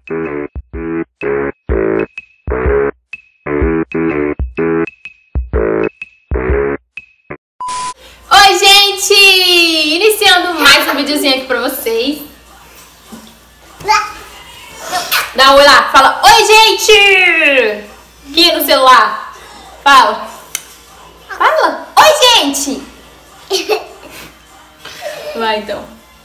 Oi, gente! Iniciando mais um videozinho aqui pra vocês. Dá um oi lá, fala oi, gente! Aqui no celular. Fala. Fala. Oi, gente! Vai, então.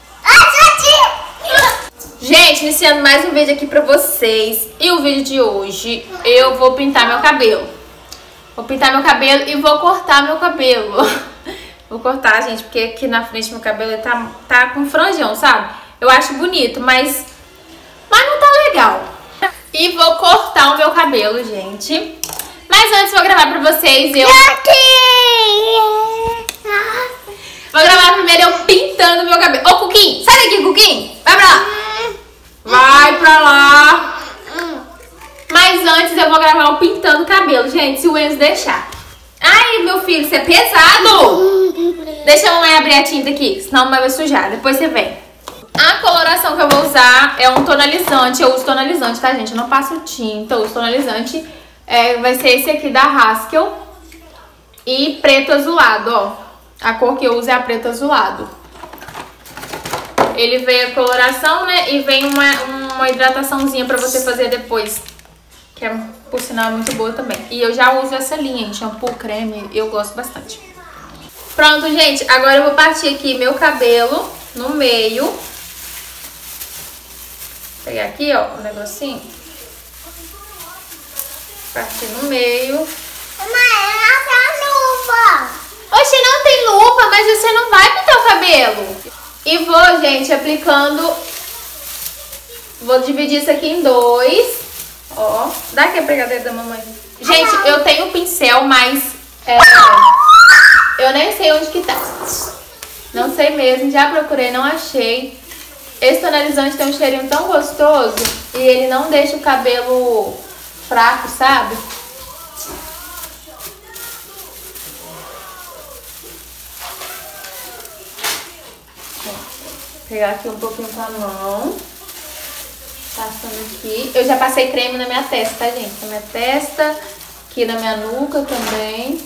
Gente, iniciando mais um vídeo aqui pra vocês. E o vídeo de hoje, eu vou pintar meu cabelo. Vou pintar meu cabelo e vou cortar meu cabelo. Vou cortar, gente, porque aqui na frente meu cabelo tá com franjão, sabe? Eu acho bonito, mas não tá legal. E vou cortar o meu cabelo, gente. Mas antes vou gravar pra vocês, vou gravar primeiro eu pintando meu cabelo. Ô, Cuquinho, sai daqui, Cuquinho. Vai pra lá. Vai pra lá. Mas antes eu vou gravar eu pintando o cabelo, gente, se o Enzo deixar. Ai, meu filho, isso é pesado. Deixa a mamãe abrir a tinta aqui, senão a mamãe vai sujar. Depois você vem. A coloração que eu vou usar é um tonalizante. Eu uso tonalizante, tá, gente? Eu não passo tinta, eu uso tonalizante. Vai ser esse aqui da Haskell. E preto azulado, ó. A cor que eu uso é a preto azulado. Ele vem a coloração, né? E vem uma hidrataçãozinha pra você fazer depois. Que é, por sinal, muito boa também. E eu já uso essa linha, em shampoo, creme. Eu gosto bastante. Pronto, gente. Agora eu vou partir aqui meu cabelo no meio. Vou pegar aqui, ó, o negocinho. Partir no meio. Mãe, não tem luva. Oxe, não tem luva, mas você não vai pintar o cabelo. E vou, gente, aplicando. Vou dividir isso aqui em dois. Ó, dá aqui a pegadeira da mamãe. Gente, eu tenho um pincel, mas eu nem sei onde que tá. Não sei mesmo, já procurei, não achei. Esse tonalizante tem um cheirinho tão gostoso e ele não deixa o cabelo fraco, sabe? Vou pegar aqui um pouquinho com a mão. Passando aqui. Eu já passei creme na minha testa, tá, gente? Na minha testa, aqui na minha nuca também.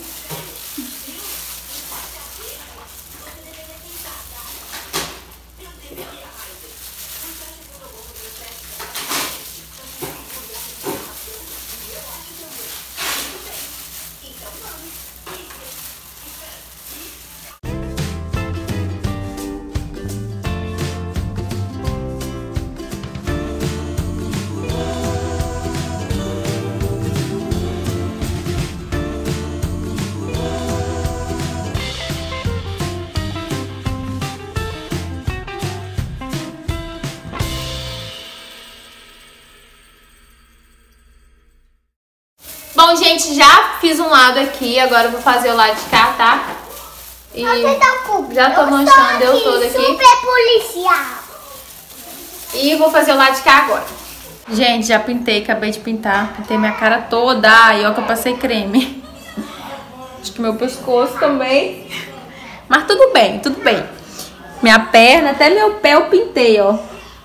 Bom, gente, já fiz um lado aqui, agora eu vou fazer o lado de cá, tá? E já tô manchando eu toda aqui. Super policial. E vou fazer o lado de cá agora. Gente, já pintei, acabei de pintar. Pintei minha cara toda. E ó que eu passei creme. Acho que meu pescoço também. Mas tudo bem, tudo bem. Minha perna, até meu pé eu pintei, ó.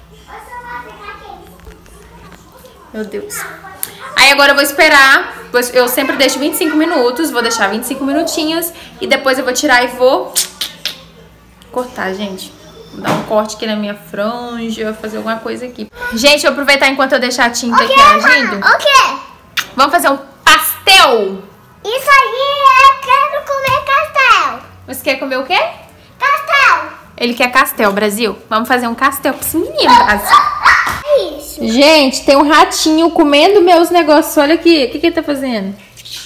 Meu Deus. Aí agora eu vou esperar, eu sempre deixo 25 minutos, vou deixar 25 minutinhos e depois eu vou tirar e vou cortar, gente. Vou dar um corte aqui na minha franja, fazer alguma coisa aqui. Gente, vou aproveitar enquanto eu deixar a tinta aqui agindo. O quê? Vamos fazer um pastel. Isso aí, eu quero comer castel. Você quer comer o quê? Castel. Ele quer castel, Brasil. Vamos fazer um castel pra esse menino, Brasil. Isso. Gente, tem um ratinho comendo meus negócios. Olha aqui. O que ele tá fazendo?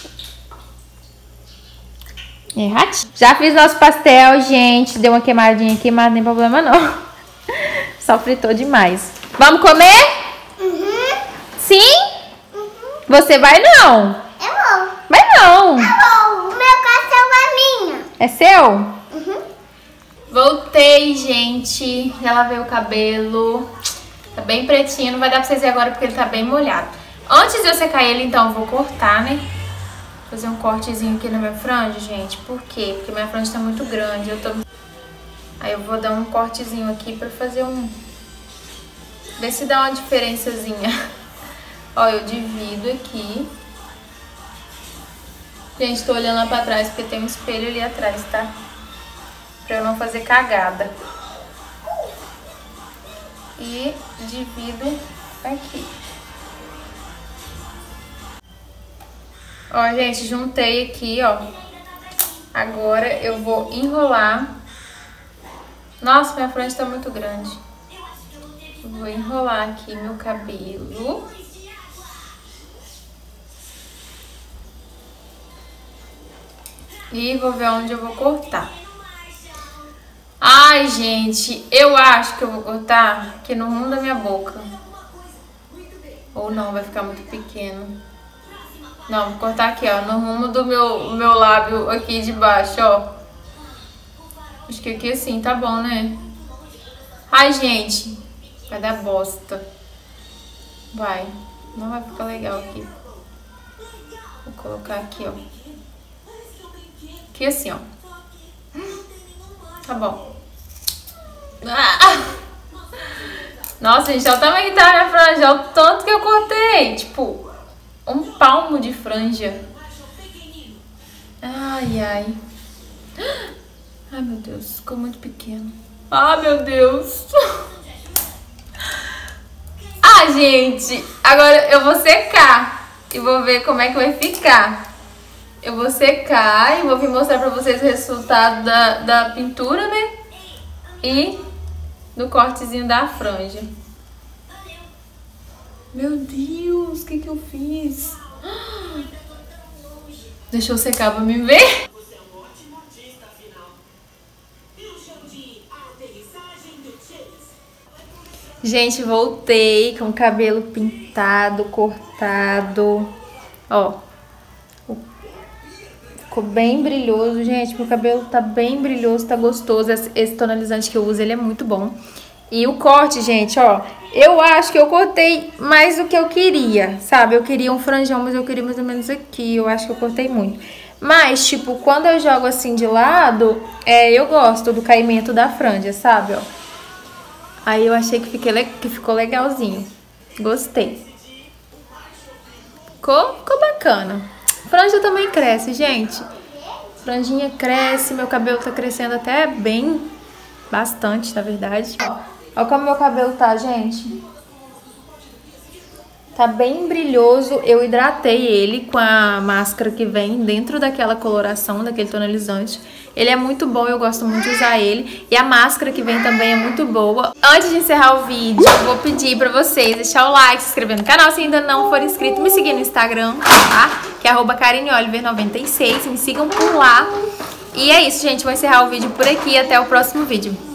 É ratinho. Já fiz nosso pastel, gente. Deu uma queimadinha aqui, mas não tem problema não. Só fritou demais. Vamos comer? Uhum. Sim? Uhum. Você vai não? Eu vou. Vai não. Eu vou. O meu castel é minha. É seu? Uhum. Voltei, gente. Já lavei o cabelo. Tá bem pretinho, não vai dar pra vocês verem agora porque ele tá bem molhado. Antes de eu secar ele, então, eu vou cortar, né? Fazer um cortezinho aqui na minha franja, gente. Por quê? Porque minha franja tá muito grande. Aí eu vou dar um cortezinho aqui pra fazer Vê se dá uma diferençazinha. Ó, eu divido aqui. Gente, tô olhando lá pra trás porque tem um espelho ali atrás, tá? Pra eu não fazer cagada. E divido aqui. Ó, gente, juntei aqui, ó. Agora eu vou enrolar. Nossa, minha frente tá muito grande. Vou enrolar aqui meu cabelo. E vou ver onde eu vou cortar. Ai, gente, eu acho que eu vou cortar aqui no rumo da minha boca. Ou não, vai ficar muito pequeno. Não, vou cortar aqui, ó, no rumo do meu lábio aqui de baixo, ó. Acho que aqui assim tá bom, né? Ai, gente, vai dar bosta. Vai, não vai ficar legal aqui. Vou colocar aqui, ó. Aqui assim, ó. Tá bom. Nossa, gente, olha o tamanho que tá a minha franja. Olha o tanto que eu cortei. Tipo, um palmo de franja. Ai, ai. Ai, meu Deus, ficou muito pequeno. Ai, meu Deus. Ah, gente, agora eu vou secar e vou ver como é que vai ficar. Eu vou secar e vou vir mostrar pra vocês o resultado da pintura, né? E do cortezinho da franja. Meu Deus, o que que eu fiz? Deixa eu secar pra me ver. Gente, voltei com o cabelo pintado, cortado. Ó. Ficou bem brilhoso, gente. Meu cabelo tá bem brilhoso, tá gostoso. Esse tonalizante que eu uso, ele é muito bom. E o corte, gente, ó. Eu acho que eu cortei mais do que eu queria, sabe? Eu queria um franjão, mas eu queria mais ou menos aqui. Eu acho que eu cortei muito. Mas, tipo, quando eu jogo assim de lado, eu gosto do caimento da franja, sabe, ó. Aí eu achei que ficou legalzinho. Gostei. Ficou bacana. Franja também cresce, gente. Franjinha cresce, meu cabelo tá crescendo até bem, bastante, na verdade. Ó como meu cabelo tá, gente. Tá bem brilhoso. Eu hidratei ele com a máscara que vem dentro daquela coloração, daquele tonalizante. Ele é muito bom, eu gosto muito de usar ele. E a máscara que vem também é muito boa. Antes de encerrar o vídeo, eu vou pedir pra vocês deixar o like, se inscrever no canal se ainda não for inscrito. Me seguir no Instagram, tá? Que é @KarineOliver96. Me sigam por lá. E é isso, gente. Vou encerrar o vídeo por aqui. Até o próximo vídeo.